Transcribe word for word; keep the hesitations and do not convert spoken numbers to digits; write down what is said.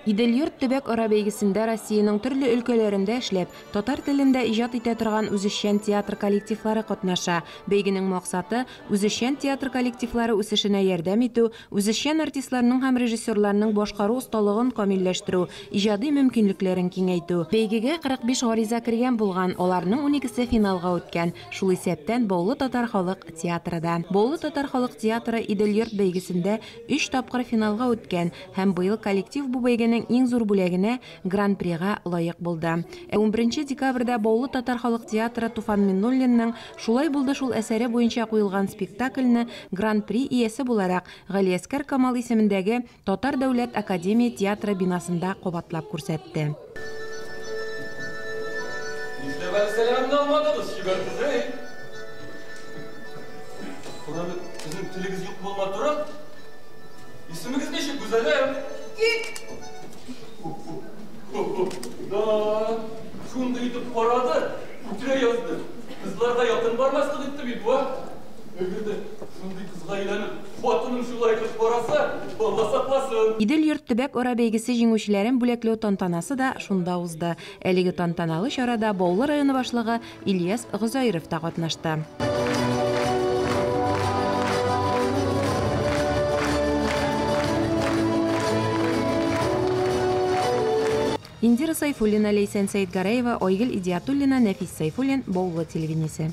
Идел-йорт төбәк ара бәйгесендә Россиянең төрле өлкәләрендә эшләп, татар телендә иҗат итә торган үзешчән театр коллективлары катнаша. Бәйгенең максаты үзешчән театр коллективлары үсешенә ярдәм итү, үзешчән артистларның һәм режиссерларның башкару осталыгын камилләштерү, иҗади мөмкинлекләрен киңәйтү. Бәйгегә кырык биш гариза кергән булган, аларның уникесе финалга үткән. Шул исәптән Баулы татар халык театрыда. Баулы татар халык театры Идел-йорт бәйгесендә өч тапкыр финалга үткән һәм быел коллектив бу бәйгенең иң зур бүләгенә Гран-прига лаек булды. унберенче декабрьдә Баулы татар халык театры Туфан Миннуллинның "Шулай булды шул" әсәре буенча куелган спектакльне Гран-при иясе буларак Галиәскәр Камал исемендәге Татар дәүләт академия театры бинасында кабатлап күрсәтте. İsminiz ne şu güzelim? Da, şunu itip paradı, ütüre yazdı. Kızlarda yakın varmazlık etti bir bu. Öbürde şunu kızla ilanıp, Батының шулай кыз парасы, Алла сакласын. Идел-йорт төбәк ара бәйгесе җиңүчеләрен бүләкләү тантанасы да шунда узды. Әлеге тантаналы чарада Баулы районы башлыгы Ильяс Гозаиров та катнашты. Индира Сайфуллина, Лейсен Сәйдгараева, Ойгел Идиатуллина, Нәфис Сайфуллин, Баулы телевидениесе.